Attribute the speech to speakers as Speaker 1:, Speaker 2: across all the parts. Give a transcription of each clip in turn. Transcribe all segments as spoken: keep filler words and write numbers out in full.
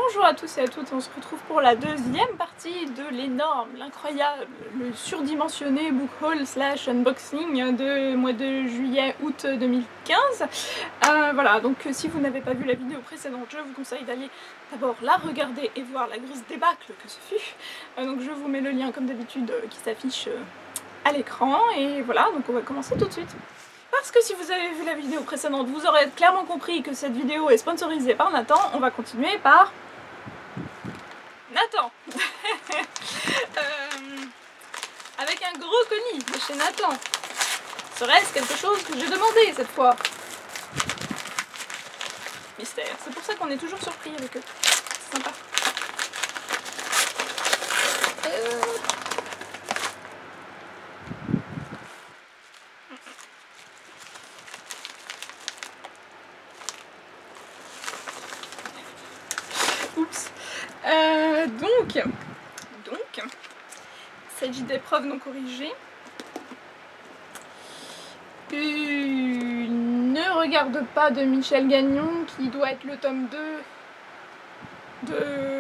Speaker 1: Bonjour à tous et à toutes, on se retrouve pour la deuxième partie de l'énorme, l'incroyable, le surdimensionné book haul slash unboxing de mois de juillet-août deux mille quinze. Euh, voilà, donc si vous n'avez pas vu la vidéo précédente, je vous conseille d'aller d'abord la regarder et voir la grosse débâcle que ce fut. Euh, donc je vous mets le lien comme d'habitude euh, qui s'affiche euh, à l'écran et voilà, donc on va commencer tout de suite. Parce que si vous avez vu la vidéo précédente, vous aurez clairement compris que cette vidéo est sponsorisée par Nathan. On va continuer par Nathan. euh, avec un gros colis de chez Nathan. Serait-ce quelque chose que j'ai demandé cette fois? Mystère. C'est pour ça qu'on est toujours surpris avec eux. C'est sympa. Euh... Oups. Euh, donc, donc, il s'agit d'épreuves non corrigées. Une Ne regarde pas de Michel Gagnon, qui doit être le tome deux de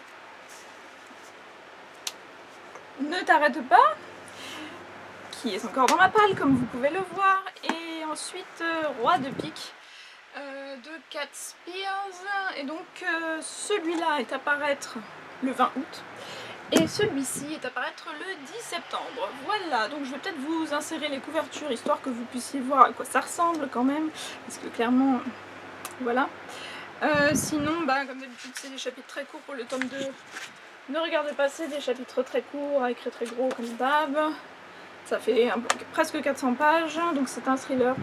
Speaker 1: Ne t'arrête pas, qui est encore dans ma palle comme vous pouvez le voir. Et ensuite, euh, Roi de pique. Euh, de Cat Spears, et donc euh, celui-là est à paraître le vingt août et celui-ci est à paraître le dix septembre. Voilà, donc je vais peut-être vous insérer les couvertures histoire que vous puissiez voir à quoi ça ressemble quand même, parce que clairement, voilà. Euh, sinon, bah, comme d'habitude, c'est des chapitres très courts pour le tome deux. Ne regardez pas, c'est des chapitres très courts, à écrit très gros comme d'hab. Ça fait un, presque quatre cents pages, donc c'est un thriller.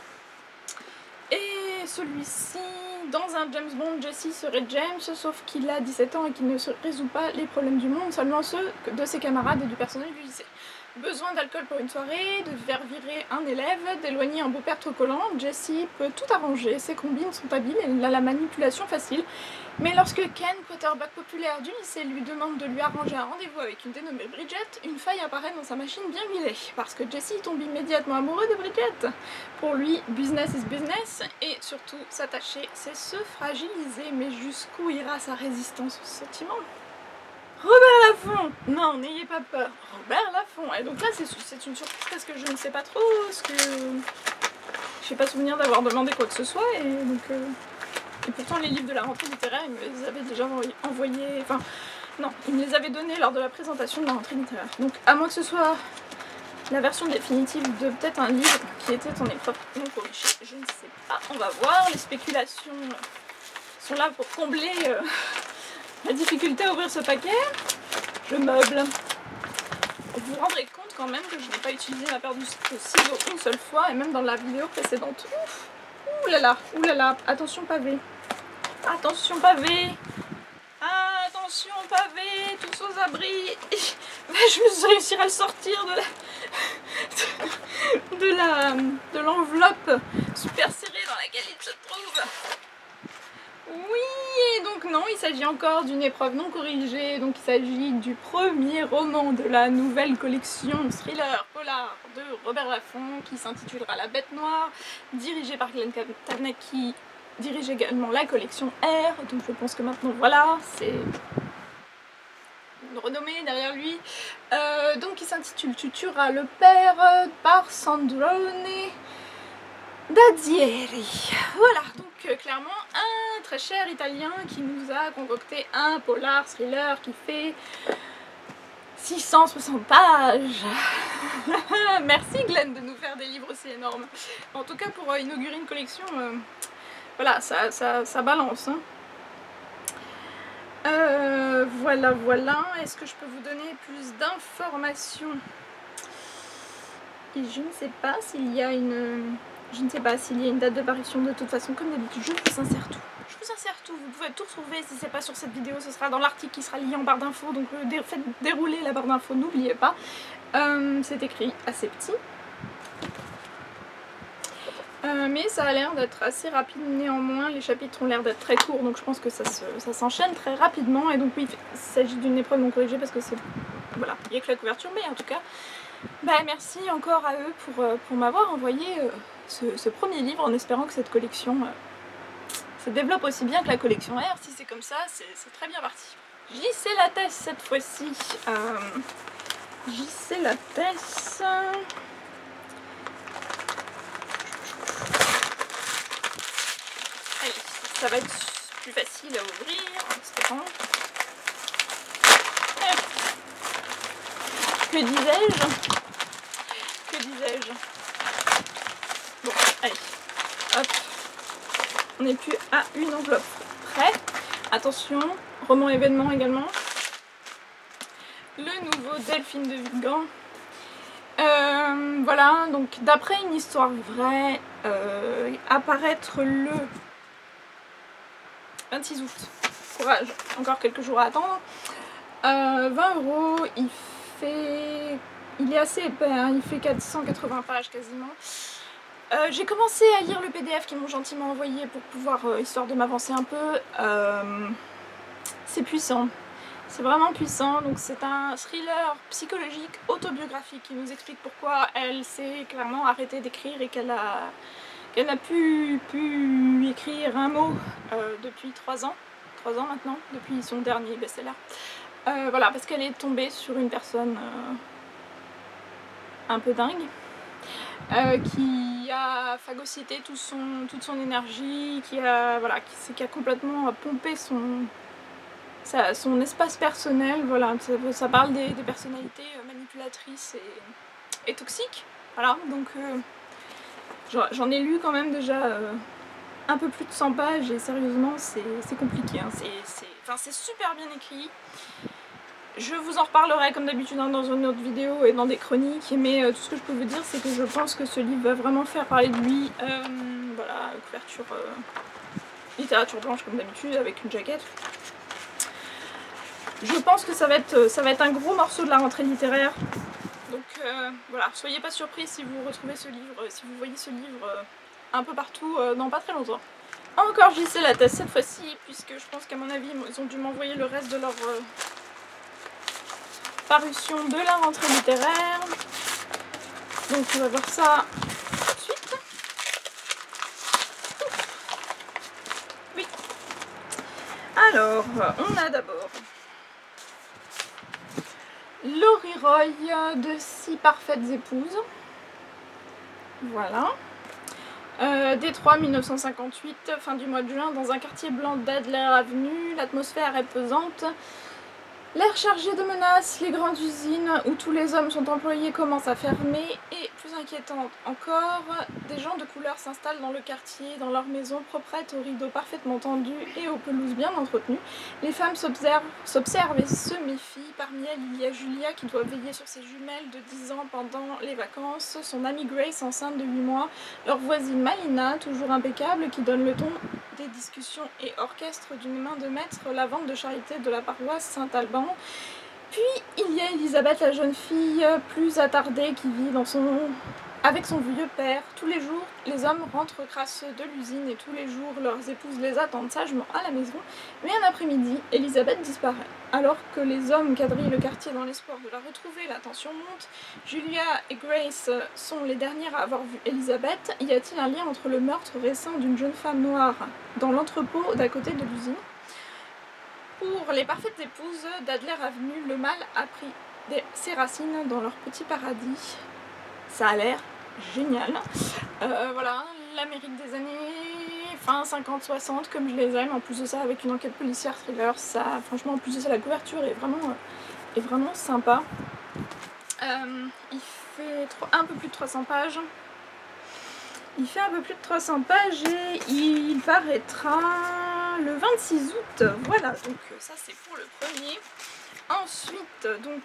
Speaker 1: Celui-ci, dans un James Bond, Jesse serait James, sauf qu'il a dix-sept ans et qu'il ne se résout pas les problèmes du monde, seulement ceux de ses camarades et du personnel du lycée. Besoin d'alcool pour une soirée, de faire virer un élève, d'éloigner un beau-père trop collant, Jesse peut tout arranger, ses combines sont habiles et il a la manipulation facile. Mais lorsque Ken, quarterback populaire du lycée, lui demande de lui arranger un rendez-vous avec une dénommée Bridget, une faille apparaît dans sa machine bien huilée, parce que Jesse tombe immédiatement amoureux de Bridget. Pour lui, business is business, et surtout, s'attacher, c'est se fragiliser, mais jusqu'où ira sa résistance aux sentiments? Robert Laffont! Non, n'ayez pas peur, Robert Laffont! Et donc là, c'est une surprise parce que je ne sais pas trop ce que... Je n'ai pas souvenir d'avoir demandé quoi que ce soit, et donc... Euh... Et pourtant, les livres de la rentrée littéraire, ils me les avaient déjà envoyés... Enfin, non, ils me les avaient donnés lors de la présentation de la rentrée littéraire. Donc, à moins que ce soit la version définitive de peut-être un livre qui était en épreuve non corrigée, je ne sais pas. On va voir, les spéculations sont là pour combler euh, la difficulté à ouvrir ce paquet. Je meuble. Vous vous rendrez compte quand même que je n'ai pas utilisé ma paire de ciseaux une seule fois, et même dans la vidéo précédente. Ouf. Ouh là là, ouh là là, attention pavé. Attention pavé. Attention pavé, tous aux abris. Je vais réussir à le sortir de la de la de l'enveloppe super serrée dans laquelle il se trouve. Oui, et donc non, il s'agit encore d'une épreuve non corrigée, donc il s'agit du premier roman de la nouvelle collection thriller polar de Robert Laffont qui s'intitulera La Bête Noire, dirigé par Glenn Kavanagh qui dirige également la collection R, donc je pense que maintenant voilà, c'est une renommée derrière lui. Euh, donc il s'intitule Tu tueras le père par Sandrone Dadieri. Voilà, donc euh, clairement un très cher italien qui nous a concocté un polar thriller qui fait six cent soixante pages. Merci Glenn de nous faire des livres aussi énormes. En tout cas pour euh, inaugurer une collection, euh, voilà, ça, ça, ça balance. Hein. Euh, voilà, voilà. Est-ce que je peux vous donner plus d'informations? Et je ne sais pas s'il y a une... Je ne sais pas s'il y a une date d'apparition. De toute façon, comme d'habitude, je vous insère tout. Je vous insère tout, vous pouvez tout retrouver. Si c'est pas sur cette vidéo, ce sera dans l'article qui sera lié en barre d'infos. Donc euh, dé faites dérouler la barre d'infos, n'oubliez pas. Euh, c'est écrit assez petit. Euh, mais ça a l'air d'être assez rapide néanmoins. Les chapitres ont l'air d'être très courts, donc je pense que ça s'enchaîne se, très rapidement. Et donc oui, il s'agit d'une épreuve non corrigée parce que c'est... Voilà, il n'y a que la couverture, mais en tout cas... Bah, merci encore à eux pour, pour m'avoir envoyé... Euh, Ce, ce premier livre en espérant que cette collection, euh, se développe aussi bien que la collection R. Si c'est comme ça, c'est très bien parti. J C Lattès cette fois-ci. Euh, J C Lattès. Allez, ça va être plus facile à ouvrir en espérant. Que disais-je Que disais-je Bon, allez, hop. On n'est plus à une enveloppe près. Attention, roman événement également. Le nouveau Delphine de Vigan. Euh, voilà, donc d'après une histoire vraie, euh, apparaître le vingt-six août. Courage, encore quelques jours à attendre. Euh, vingt euros, il fait... Il est assez épais, hein, il fait quatre cent quatre-vingts pages quasiment. Euh, J'ai commencé à lire le P D F qu'ils m'ont gentiment envoyé pour pouvoir, euh, histoire de m'avancer un peu. Euh, c'est puissant, c'est vraiment puissant. Donc c'est un thriller psychologique autobiographique qui nous explique pourquoi elle s'est clairement arrêtée d'écrire et qu'elle a, qu'elle n'a pu, pu écrire un mot euh, depuis trois ans. trois ans maintenant, depuis son dernier best-seller. Euh, voilà, parce qu'elle est tombée sur une personne euh, un peu dingue. Euh, qui a phagocyté tout son, toute son énergie, qui a, voilà, qui, qui a complètement pompé son, sa, son espace personnel. Voilà, ça, ça parle des, des personnalités manipulatrices et, et toxiques. Voilà, donc euh, j'en ai lu quand même déjà euh, un peu plus de cent pages et sérieusement c'est compliqué. Hein. C'est super bien écrit. Je vous en reparlerai comme d'habitude dans une autre vidéo et dans des chroniques, mais euh, tout ce que je peux vous dire c'est que je pense que ce livre va vraiment faire parler de lui. Euh, voilà, couverture euh, littérature blanche comme d'habitude avec une jaquette. Je pense que ça va être, ça va être un gros morceau de la rentrée littéraire. Donc euh, voilà, soyez pas surpris si vous retrouvez ce livre, si vous voyez ce livre euh, un peu partout euh, dans pas très longtemps. Encore J C Lattès cette fois-ci, puisque je pense qu'à mon avis ils ont dû m'envoyer le reste de leur... Euh, parution de la rentrée littéraire. Donc on va voir ça tout de suite. Oui. Alors, on a d'abord Laurie Roy de Six parfaites épouses. Voilà. Euh, Détroit mille neuf cent cinquante-huit, fin du mois de juin, dans un quartier blanc d'Adler Avenue, l'atmosphère est pesante. L'air chargé de menaces, les grandes usines où tous les hommes sont employés commencent à fermer et, plus inquiétant encore, des gens de couleur s'installent dans le quartier, dans leurs maisons proprettes aux rideaux parfaitement tendus et aux pelouses bien entretenues. Les femmes s'observent et se méfient. Parmi elles, il y a Julia qui doit veiller sur ses jumelles de dix ans pendant les vacances, son amie Grace enceinte de huit mois, leur voisine Malina, toujours impeccable, qui donne le ton des discussions et orchestre d'une main de maître la vente de charité de la paroisse Saint-Alban. Puis il y a Elisabeth, la jeune fille plus attardée qui vit dans son... avec son vieux père. Tous les jours, les hommes rentrent crasseux de l'usine et tous les jours, leurs épouses les attendent sagement à la maison. Mais un après-midi, Elisabeth disparaît. Alors que les hommes quadrillent le quartier dans l'espoir de la retrouver, la tension monte. Julia et Grace sont les dernières à avoir vu Elisabeth. Y a-t-il un lien entre le meurtre récent d'une jeune femme noire dans l'entrepôt d'à côté de l'usine? Pour les parfaites épouses d'Adler Avenue, le mal a pris des, ses racines dans leur petit paradis. Ça a l'air génial. Euh, voilà, l'Amérique des années fin cinquante soixante, comme je les aime. En plus de ça, avec une enquête policière thriller, ça, franchement, en plus de ça, la couverture est vraiment, est vraiment sympa. Euh, il fait un peu plus de trois cents pages. Il fait un peu plus de trois cents pages et il paraîtra le vingt-six août. Voilà, donc ça c'est pour le premier. Ensuite, donc...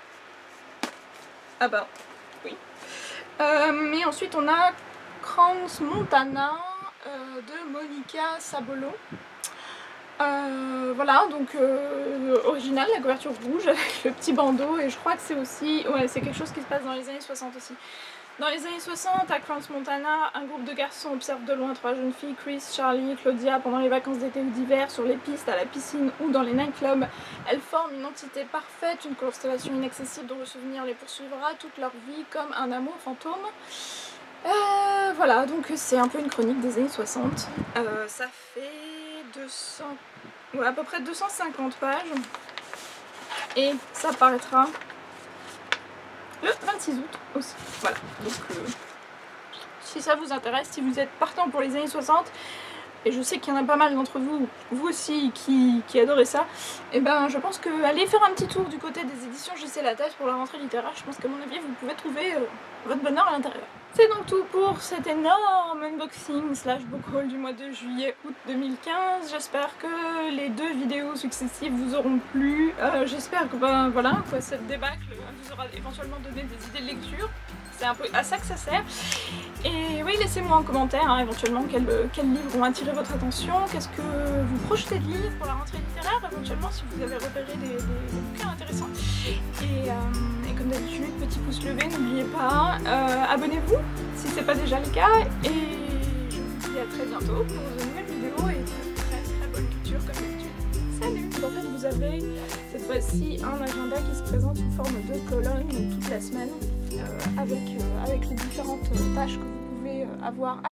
Speaker 1: Ah bah, oui. Euh, mais ensuite on a Crans Montana euh, de Monica Sabolo. Euh, voilà, donc euh, original, la couverture rouge avec le petit bandeau, et je crois que c'est aussi... Ouais, c'est quelque chose qui se passe dans les années soixante aussi. Dans les années soixante, à Crans Montana, un groupe de garçons observe de loin trois jeunes filles, Chris, Charlie, Claudia, pendant les vacances d'été ou d'hiver, sur les pistes, à la piscine ou dans les nightclubs. Elles forment une entité parfaite, une constellation inaccessible dont le souvenir les poursuivra toute leur vie comme un amour fantôme. Euh, voilà, donc c'est un peu une chronique des années soixante. Euh, ça fait deux cents, ouais, à peu près deux cent cinquante pages. Et ça paraîtra le vingt-six août aussi. Voilà, donc euh, si ça vous intéresse, si vous êtes partant pour les années soixante, et je sais qu'il y en a pas mal d'entre vous, vous aussi, qui, qui adorez ça, et ben je pense que allez faire un petit tour du côté des éditions J C Lattès pour la rentrée littéraire. Je pense qu'à mon avis vous pouvez trouver euh, votre bonheur à l'intérieur. C'est donc tout pour cet énorme unboxing slash book haul du mois de juillet-août deux mille quinze. J'espère que les deux vidéos successives vous auront plu. Euh, J'espère que ben, voilà, quoi, cette débâcle vous aura éventuellement donné des idées de lecture. C'est un peu à ça que ça sert. Et oui, laissez-moi en commentaire hein, éventuellement quels quel livres ont attiré votre attention, qu'est-ce que vous projetez de lire pour la rentrée littéraire, éventuellement si vous avez repéré des, des, des bouquins intéressants. Et, euh, et comme d'habitude, petit pouce levé, n'oubliez pas, euh, abonnez-vous si c'est pas déjà le cas. Et je vous dis à très bientôt pour une nouvelle vidéo et de très très bonne lecture comme d'habitude. Salut! En fait, vous avez cette fois-ci un agenda qui se présente sous forme de colonne toute la semaine. Euh, avec, euh, avec les différentes tâches que vous pouvez euh, avoir